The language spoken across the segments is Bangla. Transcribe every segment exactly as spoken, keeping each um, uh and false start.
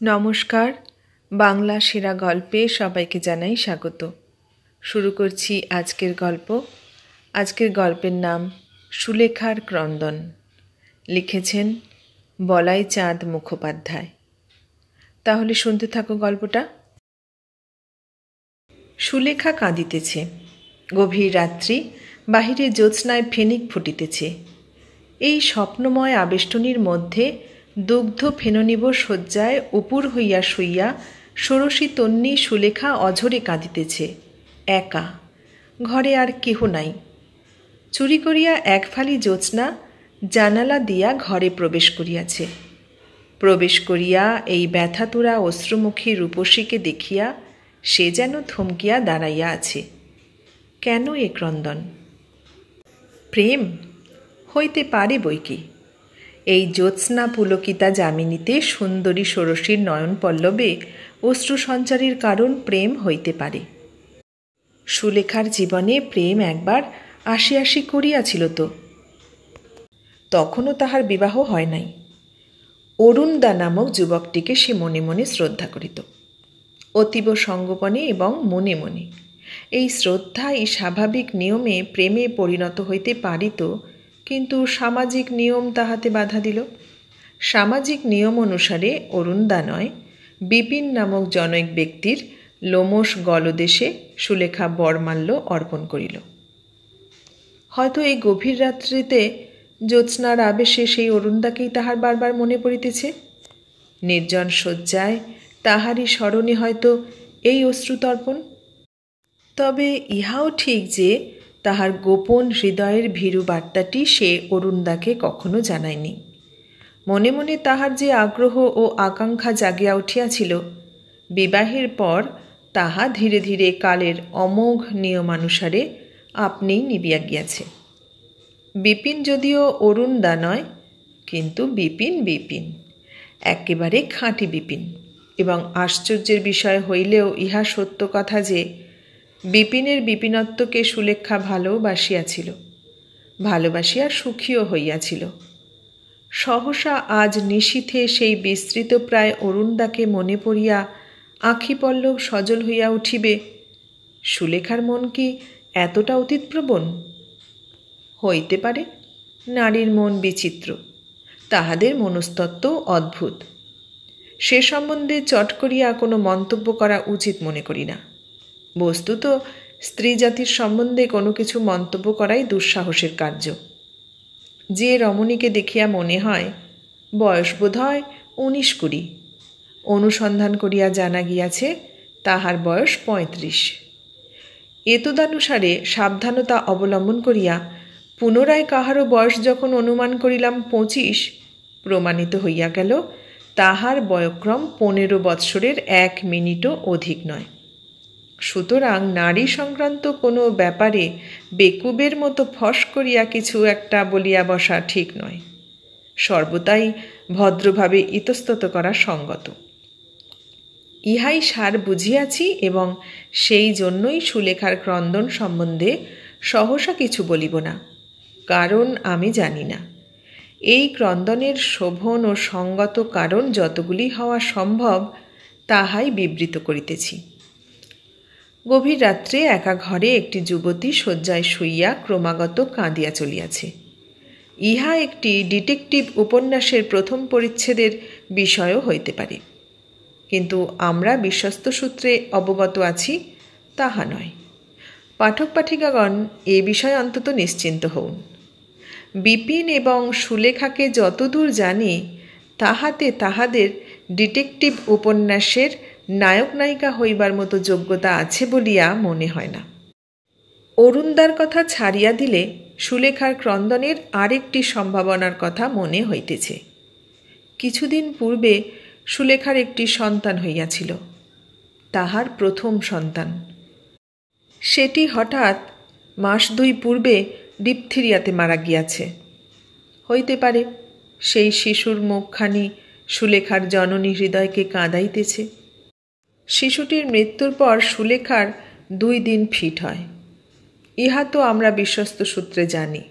নমস্কার, বাংলা সেরা গল্পে সবাইকে জানাই স্বাগত। শুরু করছি আজকের গল্প। আজকের গল্পের নাম সুলেখার ক্রন্দন। লিখেছেন বলাইচাঁদ মুখোপাধ্যায়। তাহলে শুনতে থাকো গল্পটা। সুলেখা কাঁদিতেছে। গভীর রাত্রি, বাহিরে জ্যোৎস্নায় ফেনিক ফুটিতেছে। এই স্বপ্নময় আবেষ্টনীর মধ্যে দুগ্ধ ফেননিব শয্যায় উপুর হইয়া শুইয়া ষোড়শী তন্নী সুলেখা অঝরে কাঁদিতেছে, একা। ঘরে আর কেহ নাই। চুরি করিয়া এক ফালি জ্যোৎস্না জানালা দিয়া ঘরে প্রবেশ করিয়াছে। প্রবেশ করিয়া এই ব্যথাতুরা অশ্রুমুখী রূপসীকে দেখিয়া সে যেন থমকিয়া দাঁড়াইয়া আছে। কেন এ ক্রন্দন? প্রেম হইতে পারে বৈকি। এই জ্যোৎস্না পুলকিতা যামিনীতে সুন্দরী ষোড়শীর নয়ন পল্লবে অশ্রু সঞ্চারের কারণ প্রেম হইতে পারে। সুলেখার জীবনে প্রেম একবার আসি আসি করিয়াছিল তো। তখনও তাহার বিবাহ হয় নাই। অরুণদা নামক যুবকটিকে সে মনে মনে শ্রদ্ধা করিত, অতীব সঙ্গোপনে এবং মনে মনে। এই শ্রদ্ধা এই স্বাভাবিক নিয়মে প্রেমে পরিণত হইতে পারিত, কিন্তু সামাজিক নিয়ম তাহাতে বাধা দিল। সামাজিক নিয়ম অনুসারে অরুণদা নয়, বিপিন নামক জনৈক ব্যক্তির লোমশ গলদেশে সুলেখা বরমাল্য অর্পণ করিল। হয়তো এই গভীর রাত্রিতে জ্যোৎস্নার আবেশে সেই অরুণদাকেই তাহার বারবার মনে পড়িতেছে। নির্জন শয্যায় তাহারই স্মরণে হয়তো এই অশ্রুতর্পণ। তবে ইহাও ঠিক যে তাহার গোপন হৃদয়ের ভীরু বার্তাটি সে অরুণদাকে কখনো জানায়নি। মনে মনে তাহার যে আগ্রহ ও আকাঙ্ক্ষা জাগিয়া উঠিয়াছিল, বিবাহের পর তাহা ধীরে ধীরে কালের অমোঘ নিয়মানুসারে আপনিই নিবিয়া গিয়াছে। বিপিন যদিও অরুণদা নয়, কিন্তু বিপিন বিপিন, একেবারে খাঁটি বিপিন। এবং আশ্চর্যের বিষয় হইলেও ইহা সত্য কথা যে বিপিনের বিপিনত্বকে সুলেখা ভালোবাসিয়াছিল, ভালোবাসিয়া সুখীও হইয়াছিল। সহসা আজ নিশীথে সেই বিস্তৃত প্রায় অরুণদাকে মনে পড়িয়া আঁখি পল্লব সজল হইয়া উঠিবে। সুলেখার মন কি এতটা অতীতপ্রবণ? হইতে পারে। নারীর মন বিচিত্র, তাহাদের মনস্তত্ত্ব অদ্ভুত। সে সম্বন্ধে চট করিয়া কোনো মন্তব্য করা উচিত মনে করি না। বস্তুত স্ত্রী জাতির সম্বন্ধে কোনো কিছু মন্তব্য করাই দুঃসাহসের কার্য। যে রমণীকে দেখিয়া মনে হয় বয়স বোধ হয় উনিশ কুড়ি, অনুসন্ধান করিয়া জানা গিয়াছে তাহার বয়স পঁয়ত্রিশ। এতদানুসারে সাবধানতা অবলম্বন করিয়া পুনরায় কাহারও বয়স যখন অনুমান করিলাম পঁচিশ, প্রমাণিত হইয়া গেল তাহার বয়ক্রম পনেরো বৎসরের এক মিনিটও অধিক নয়। সুতরাং নারী সংক্রান্ত কোনো ব্যাপারে বেকুবের মতো ফস করিয়া কিছু একটা বলিয়া বসা ঠিক নয়। সর্বদাই ভদ্রভাবে ইতস্তত করা সঙ্গত। ইহাই সার বুঝিয়াছি এবং সেই জন্যই সুলেখার ক্রন্দন সম্বন্ধে সহসা কিছু বলিব না, কারণ আমি জানি না। এই ক্রন্দনের শোভন ও সঙ্গত কারণ যতগুলি হওয়া সম্ভব তাহাই বিবৃত করিতেছি। গভীর রাত্রে একা ঘরে একটি যুবতী শয্যায় শুইয়া ক্রমাগত কাঁদিয়া চলিয়াছে। ইহা একটি ডিটেকটিভ উপন্যাসের প্রথম পরিচ্ছেদের বিষয়ও হইতে পারে, কিন্তু আমরা বিশ্বস্ত সূত্রে অবগত আছি তাহা নয়। পাঠক পাঠিকাগণ এ বিষয়ে অন্তত নিশ্চিন্ত হউন। বিপিন এবং সুলেখাকে যতদূর জানি, তাহাতে তাহাদের ডিটেকটিভ উপন্যাসের নায়ক নায়িকা হইবার মতো যোগ্যতা আছে বলিয়া মনে হয় না। অরুণদার কথা ছাড়িয়া দিলে সুলেখার ক্রন্দনের আরেকটি সম্ভাবনার কথা মনে হইতেছে। কিছুদিন পূর্বে সুলেখার একটি সন্তান হইয়াছিল, তাহার প্রথম সন্তান। সেটি হঠাৎ মাস দুই পূর্বে ডিপথিরিয়াতে মারা গিয়াছে। হইতে পারে সেই শিশুর মুখখানি সুলেখার জননী হৃদয়কে কাঁদাইতেছে। শিশুটির মৃত্যুর পর সুলেখার দুই দিন ফিট হয়, ইহা তো আমরা বিশ্বস্ত সূত্রে জানি।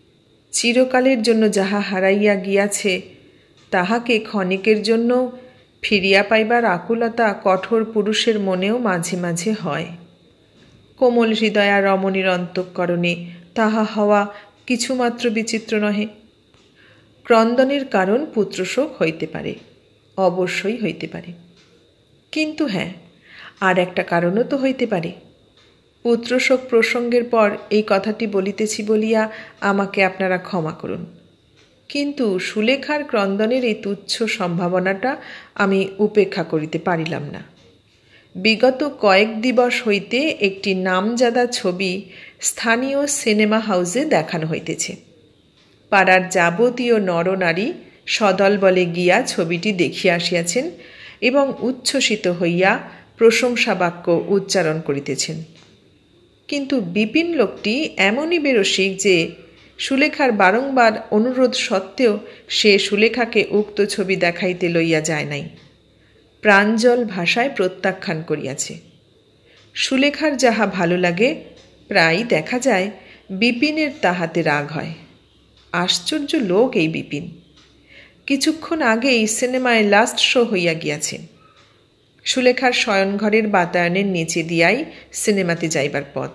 চিরকালের জন্য যাহা হারাইয়া গিয়াছে তাহাকে ক্ষণিকের জন্য ফিরিয়া পাইবার আকুলতা কঠোর পুরুষের মনেও মাঝে মাঝে হয়। কোমল হৃদয়া রমণীর অন্তঃকরণে তাহা হওয়া কিছুমাত্র বিচিত্র নহে। ক্রন্দনের কারণ পুত্রশোক হইতে পারে, অবশ্যই হইতে পারে, কিন্তু হ্যাঁ, আর একটা কারণও তো হইতে পারে। পুত্রশোক প্রসঙ্গের পর এই কথাটি বলিতেছি বলিয়া আমাকে আপনারা ক্ষমা করুন, কিন্তু সুলেখার ক্রন্দনের এই তুচ্ছ সম্ভাবনাটা আমি উপেক্ষা করিতে পারিলাম না। বিগত কয়েক দিবস হইতে একটি নামজাদা ছবি স্থানীয় সিনেমা হাউসে দেখানো হইতেছে। পাড়ার যাবতীয় নরনারী সদল বলে গিয়া ছবিটি দেখিয়া আসিয়াছেন এবং উচ্ছ্বসিত হইয়া প্রশংসা বাক্য উচ্চারণ করিতেছেন। কিন্তু বিপিন লোকটি এমনই বেরসিক যে সুলেখার বারংবার অনুরোধ সত্ত্বেও সে সুলেখাকে উক্ত ছবি দেখাইতে লইয়া যায় নাই, প্রাঞ্জল ভাষায় প্রত্যাখ্যান করিয়াছে। সুলেখার যাহা ভালো লাগে প্রায় দেখা যায় বিপিনের তাহাতে রাগ হয়। আশ্চর্য লোক এই বিপিন। কিছুক্ষণ আগেই সিনেমায় লাস্ট শো হইয়া গিয়াছে। সুলেখার শয়নঘরের বাতায়নের নিচে দিয়াই সিনেমাতে যাইবার পথ।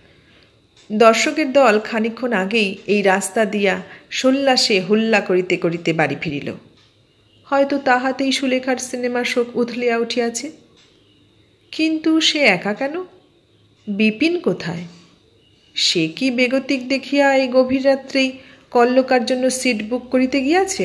দর্শকের দল খানিক্ষণ আগেই এই রাস্তা দিয়া সোল্লাসে হুল্লা করিতে করিতে বাড়ি ফিরিল। হয়তো তাহাতেই সুলেখার সিনেমার শোক উথলিয়া উঠিয়াছে। কিন্তু সে একা কেন? বিপিন কোথায়? সে কি বেগতিক দেখিয়া এই গভীর রাত্রেই কল্লকার জন্য সিট বুক করিতে গিয়াছে?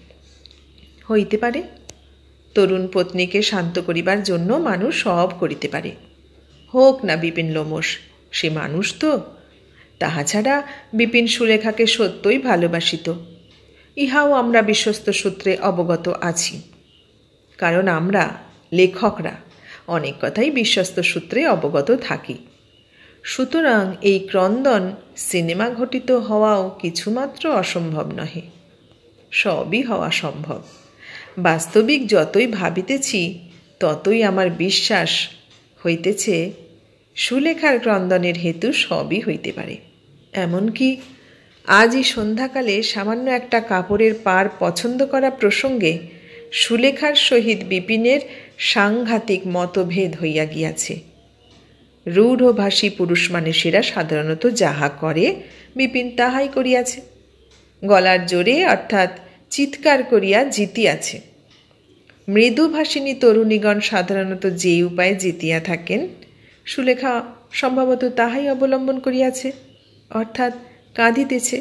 হইতে পারে। তরুণ পত্নীকে শান্ত করিবার জন্য মানুষ সব করিতে পারে। হোক না বিপিন লোমশ, সে মানুষ তো। তাহা ছাড়া বিপিন সুলেখাকে সত্যই ভালোবাসিত, ইহাও আমরা বিশ্বস্ত সূত্রে অবগত আছি। কারণ আমরা লেখকরা অনেক কথাই বিশ্বস্ত সূত্রে অবগত থাকি। সুতরাং এই ক্রন্দন সিনেমা ঘটিত হওয়াও কিছুমাত্র অসম্ভব নহে, সবই হওয়া সম্ভব। বাস্তবিক যতই ভাবিতেছি ততই আমার বিশ্বাস হইতেছে সুলেখার ক্রন্দনের হেতু সবই হইতে পারে। এমনকি আজই সন্ধ্যাকালে সামান্য একটা কাপড়ের পার পছন্দ করা প্রসঙ্গে সুলেখার সহিত বিপিনের সাংঘাতিক মতভেদ হইয়া গিয়াছে। রূঢ়ভাষী পুরুষ মানুষেরা সাধারণত যাহা করে বিপিন তাহাই করিয়াছে। গলার জোরে অর্থাৎ চিৎকার করিয়া জিতিয়াছে। মৃদুভাষিনী তরুণীগণ সাধারণত যে উপায়ে জিতিয়া থাকেন, সুলেখা সম্ভবত তাহাই অবলম্বন করিয়াছে, অর্থাৎ কাঁদিতেছে।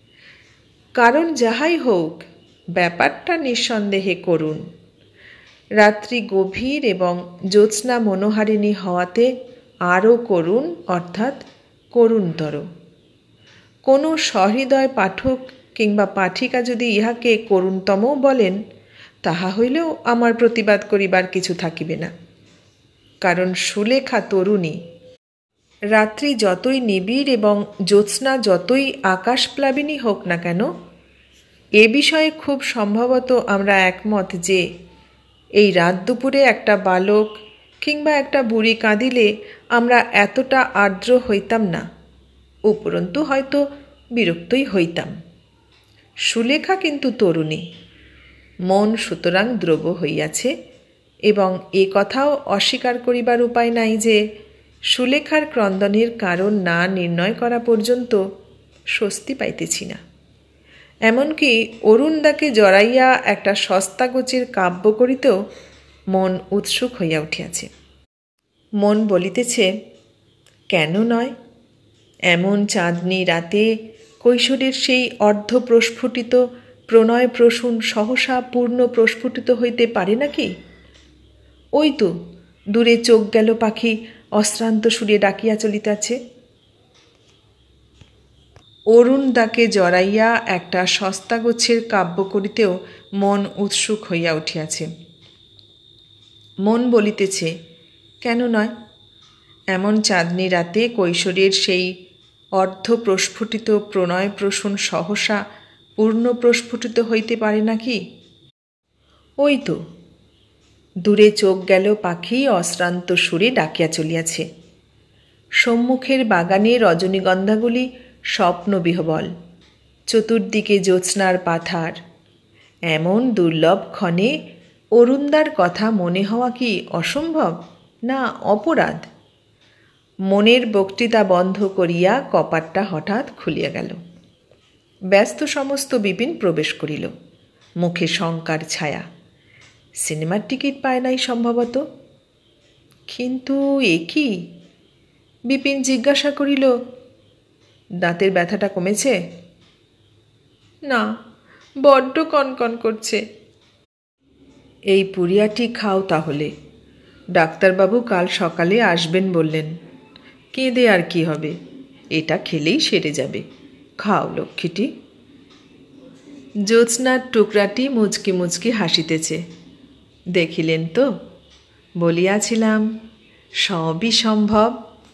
কারণ যাহাই হোক, ব্যাপারটা নিঃসন্দেহে করুণ। রাত্রি গভীর এবং জ্যোৎস্না মনোহারিণী হওয়াতে আরও করুণ, অর্থাৎ করুণতর। কোনো সহৃদয় পাঠক কিংবা পাঠিকা যদি ইহাকে করুণতমও বলেন, তাহা হইলেও আমার প্রতিবাদ করিবার কিছু থাকিবে না। কারণ সুলেখা তরুণী। রাত্রি যতই নিবিড় এবং জ্যোৎস্না যতই আকাশপ্লাবিনী হোক না কেন, এ বিষয়ে খুব সম্ভবত আমরা একমত যে এই রাত দুপুরে একটা বালক কিংবা একটা বুড়ি কাঁদিলে আমরা এতটা আর্দ্র হইতাম না, উপরন্তু হয়তো বিরক্তই হইতাম। সুলেখা কিন্তু তরুণী, মন সুতরাং দ্রব হইয়াছে, এবং এ কথাও অস্বীকার করিবার উপায় নাই যে সুলেখার ক্রন্দনের কারণ না নির্ণয় করা পর্যন্ত স্বস্তি পাইতেছি না। এমনকি অরুণদাকে জড়াইয়া একটা সস্তা গোছের কাব্য করিতেও মন উৎসুক হইয়া উঠিয়াছে। মন বলিতেছে, কেন নয়? এমন চাঁদনি রাতে কৈশোরের সেই অর্ধ প্রস্ফুটিত প্রণয় প্রসূন সহসা পূর্ণ প্রস্ফুটিত হইতে পারে নাকি? ওই তো দূরে চোখ গেল পাখি অশ্রান্ত সুরে ডাকিয়া চলিতেছে। অরুণদাকে জড়াইয়া একটা সস্তা গোছের কাব্য করিতেও মন উৎসুক হইয়া উঠিয়াছে। মন বলিতেছে, কেন নয়? এমন চাঁদনি রাতে কৈশোরের সেই অর্ধ প্রস্ফুটিত প্রণয় প্রসূন সহসা পূর্ণ প্রস্ফুটিত হইতে পারে নাকি? ওই তো দূরে চোখ গেল পাখি অশ্রান্ত সুরে ডাকিয়া চলিয়াছে। সম্মুখের বাগানে রজনীগন্ধাগুলি স্বপ্নবিহবল, চতুর্দিকে জ্যোৎস্নার পাথার। এমন দুর্লভ ক্ষণে অরুণদার কথা মনে হওয়া কি অসম্ভব না অপরাধ? মনের বক্তৃতা বন্ধ করিয়া কপাটটা হঠাৎ খুলিয়া গেল। ব্যস্ত সমস্ত বিপিন প্রবেশ করিল। মুখে শঙ্কার ছায়া। সিনেমার টিকিট পায় নাই সম্ভবত। কিন্তু এ কি? বিপিন জিজ্ঞাসা করিল, দাঁতের ব্যথাটা কমেছে? না, বড্ড কনকন করছে। এই পুরিয়াটি খাও তাহলে। ডাক্তারবাবু কাল সকালে আসবেন বললেন। কেঁদে আর কি হবে, এটা খেলেই সেরে যাবে। খাও লক্ষ্মীটি। জ্যোৎস্নার টুকরাটি মুচকি মুচকি হাসিতেছে। দেখিলেন তো, বলিয়াছিলাম সবই সম্ভব।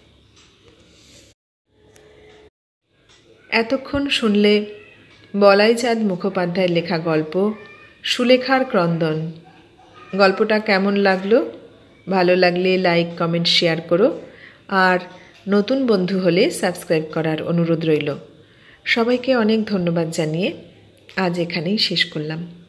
এতক্ষণ শুনলে বলাইচাঁদ মুখোপাধ্যায়ের লেখা গল্প সুলেখার ক্রন্দন। গল্পটা কেমন লাগলো? ভালো লাগলে লাইক, কমেন্ট, শেয়ার করো। আর নতুন বন্ধু হলে সাবস্ক্রাইব করার অনুরোধ রইল। সবাইকে অনেক ধন্যবাদ জানিয়ে আজ এখানেই শেষ করলাম।